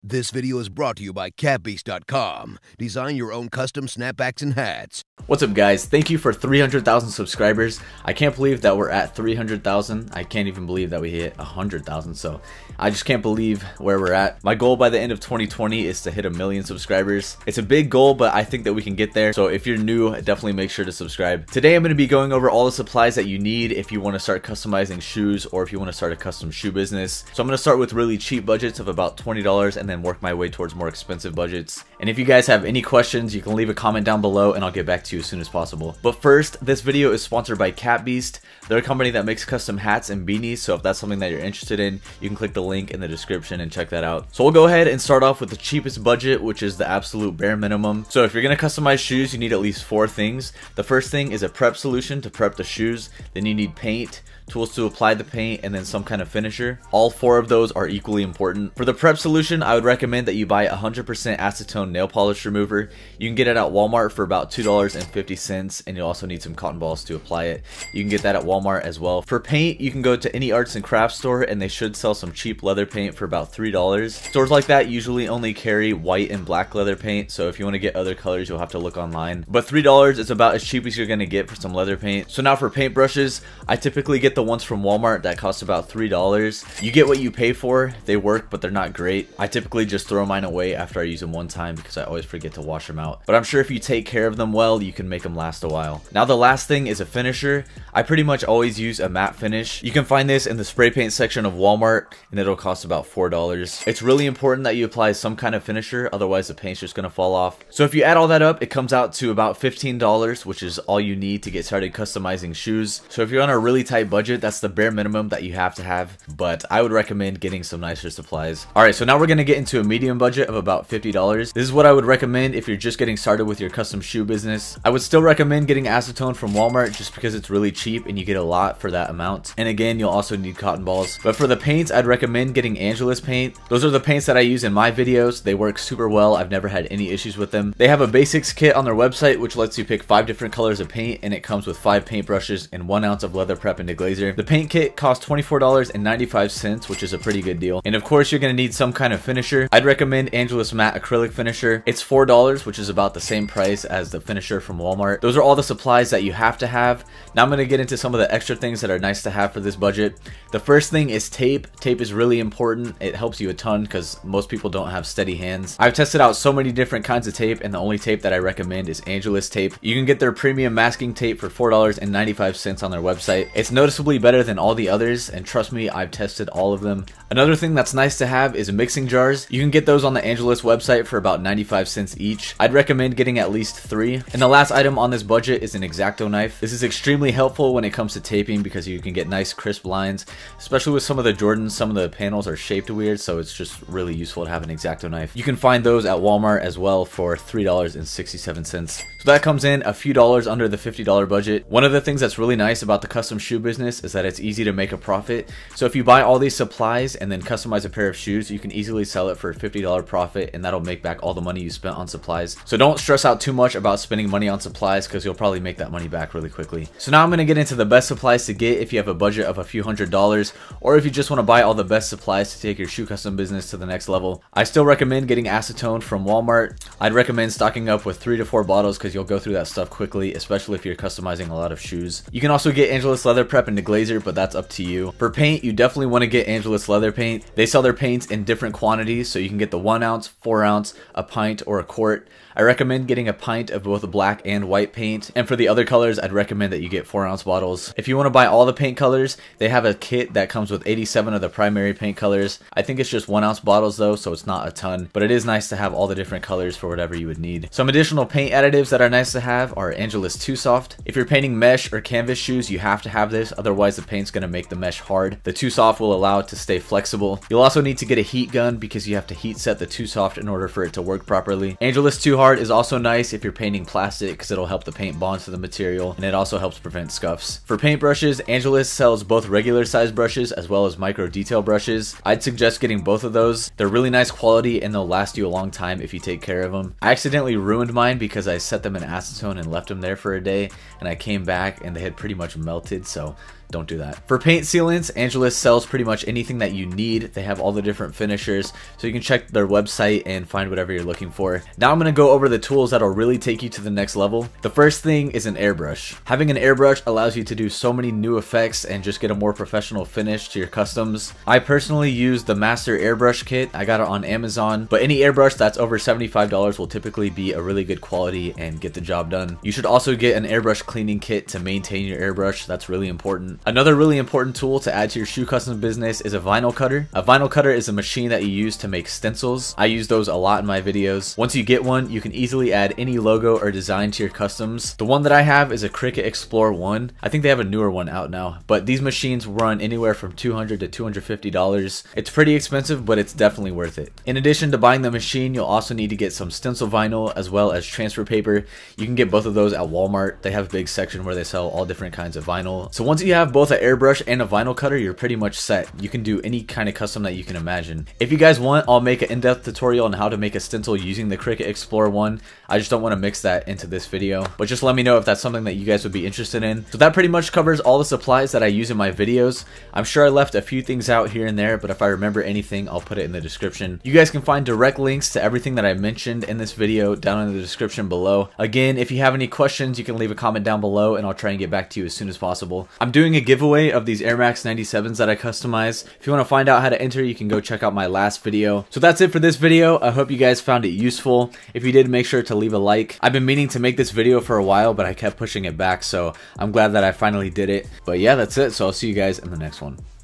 This video is brought to you by CatBeast.com. Design your own custom snapbacks and hats. What's up, guys? Thank you for 300,000 subscribers. I can't believe that we're at 300,000. I can't even believe that we hit 100,000. So I just can't believe where we're at. My goal by the end of 2020 is to hit 1 million subscribers. It's a big goal, but I think that we can get there. So if you're new, definitely make sure to subscribe. Today, I'm going to be going over all the supplies that you need if you want to start customizing shoes or if you want to start a custom shoe business. So I'm going to start with really cheap budgets of about $20 and then work my way towards more expensive budgets. And if you guys have any questions, you can leave a comment down below and I'll get back to you as soon as possible. But first, this video is sponsored by CatBeast. They're a company that makes custom hats and beanies, so if that's something that you're interested in, you can click the link in the description and check that out. So we'll go ahead and start off with the cheapest budget, which is the absolute bare minimum. So if you're going to customize shoes, you need at least 4 things. The first thing is a prep solution to prep the shoes. Then you need paint, tools to apply the paint, and then some kind of finisher. All 4 of those are equally important. For the prep solution, I would recommend that you buy 100% acetone nail polish remover. You can get it at Walmart for about $2.50, and you'll also need some cotton balls to apply it. You can get that at Walmart as well. For paint, you can go to any arts and crafts store, and they should sell some cheap leather paint for about $3. Stores like that usually only carry white and black leather paint, so if you want to get other colors, you'll have to look online. But $3 is about as cheap as you're going to get for some leather paint. So now for paint brushes, I typically get the ones from Walmart that cost about $3. You get what you pay for. They work, but they're not great. I typically just throw mine away after I use them one time because I always forget to wash them out. But I'm sure if you take care of them well, you can make them last a while. Now the last thing is a finisher. I pretty much always use a matte finish. You can find this in the spray paint section of Walmart and it'll cost about $4. It's really important that you apply some kind of finisher, otherwise the paint's just gonna fall off. So if you add all that up, it comes out to about $15, which is all you need to get started customizing shoes. So if you're on a really tight budget, that's the bare minimum that you have to have, but I would recommend getting some nicer supplies. Alright, so now we're gonna get into a medium budget of about $50. This is what I would recommend if you're just getting started with your custom shoe business. I would still recommend getting acetone from Walmart just because it's really cheap and you get a lot for that amount. And again, you'll also need cotton balls. But for the paints, I'd recommend getting Angelus paint. Those are the paints that I use in my videos. They work super well. I've never had any issues with them. They have a basics kit on their website which lets you pick 5 different colors of paint, and it comes with 5 paintbrushes and 1 ounce of leather prep and deglazer. The paint kit costs $24.95, which is a pretty good deal. And of course, you're going to need some kind of finisher. I'd recommend Angelus matte acrylic finisher. It's $4, which is about the same price as the finisher from Walmart. Those are all the supplies that you have to have. Now I'm going to get into some of the extra things that are nice to have for this budget. The first thing is tape. Tape is really important. It helps you a ton because most people don't have steady hands. I've tested out so many different kinds of tape, and the only tape that I recommend is Angelus tape. You can get their premium masking tape for $4.95 on their website. It's noticeably better than all the others, and trust me, I've tested all of them. Another thing that's nice to have is mixing jars. You can get those on the Angelus website for about 95 cents each. I'd recommend getting at least 3. And the last item on this budget is an X-Acto knife. This is extremely helpful when it comes to taping because you can get nice crisp lines, especially with some of the Jordans. Some of the panels are shaped weird, so it's just really useful to have an X-Acto knife. You can find those at Walmart as well for $3.67. So that comes in a few dollars under the $50 budget. One of the things that's really nice about the custom shoe business is that it's easy to make a profit. So if you buy all these supplies and then customize a pair of shoes, you can easily sell it for a $50 profit, and that'll make back all the money you spent on supplies. So don't stress out too much about spending money on supplies because you'll probably make that money back really quickly. So now I'm going to get into the best supplies to get if you have a budget of a few $100s, or if you just want to buy all the best supplies to take your shoe custom business to the next level. I still recommend getting acetone from Walmart. I'd recommend stocking up with 3 to 4 bottles because you'll go through that stuff quickly, especially if you're customizing a lot of shoes. You can also get Angelus leather prep and deglazer, but that's up to you. For paint, you definitely want to get Angelus leather paint. They sell their paints in different quantities, so you can get the 1 ounce, 4 ounce, a pint, or a quart. I recommend getting a pint of both black and white paint, and for the other colors, I'd recommend that you get 4 ounce bottles. If you want to buy all the paint colors, they have a kit that comes with 87 of the primary paint colors. I think it's just 1 ounce bottles though, so it's not a ton, but it is nice to have all the different colors for whatever you would need. Some additional paint additives that are nice to have are Angelus 2 Soft. If you're painting mesh or canvas shoes, you have to have this, otherwise the paint's going to make the mesh hard. The 2 Soft will allow it to stay flexible. You'll also need to get a heat gun because you have to heat set the 2 Soft in order for it to work properly. Angelus 2 Hard is also nice if you're painting plastic because it'll help the paint bond to the material, and it also helps prevent scuffs. For paint brushes, Angelus sells both regular size brushes as well as micro detail brushes. I'd suggest getting both of those. They're really nice quality and they'll last you a long time if you take care of them. I accidentally ruined mine because I set them in acetone and left them there for a day, and I came back and they had pretty much melted, so don't do that. For paint sealants, Angelus sells pretty much anything that you need. They have all the different finishers, so you can check their website and find whatever you're looking for. Now I'm going to go over the tools that'll really take you to the next level. The first thing is an airbrush. Having an airbrush allows you to do so many new effects and just get a more professional finish to your customs. I personally use the Master Airbrush Kit. I got it on Amazon, but any airbrush that's over $75 will typically be a really good quality and get the job done. You should also get an airbrush cleaning kit to maintain your airbrush. That's really important. Another really important tool to add to your shoe custom business is a vinyl cutter. A vinyl cutter is a machine that you use to make stencils. I use those a lot in my videos. Once you get one, you can easily add any logo or design to your customs. The one that I have is a Cricut Explore 1. I think they have a newer one out now, but these machines run anywhere from $200 to $250. It's pretty expensive, but it's definitely worth it. In addition to buying the machine, you'll also need to get some stencil vinyl as well as transfer paper. You can get both of those at Walmart. They have a big section where they sell all different kinds of vinyl. So once you have both an airbrush and a vinyl cutter, you're pretty much set. You can do any kind of custom that you can imagine. If you guys want, I'll make an in-depth tutorial on how to make a stencil using the Cricut Explore 1. I just don't want to mix that into this video, but just let me know if that's something that you guys would be interested in. So that pretty much covers all the supplies that I use in my videos. I'm sure I left a few things out here and there, but if I remember anything, I'll put it in the description. You guys can find direct links to everything that I mentioned in this video down in the description below. Again, if you have any questions, you can leave a comment down below and I'll try and get back to you as soon as possible. I'm doing a giveaway of these Air Max 97s that I customize. If you want to find out how to enter, you can go check out my last video. So that's it for this video. I hope you guys found it useful. If you did, make sure to leave a like. I've been meaning to make this video for a while, but I kept pushing it back, so I'm glad that I finally did it. But yeah, that's it. So I'll see you guys in the next one.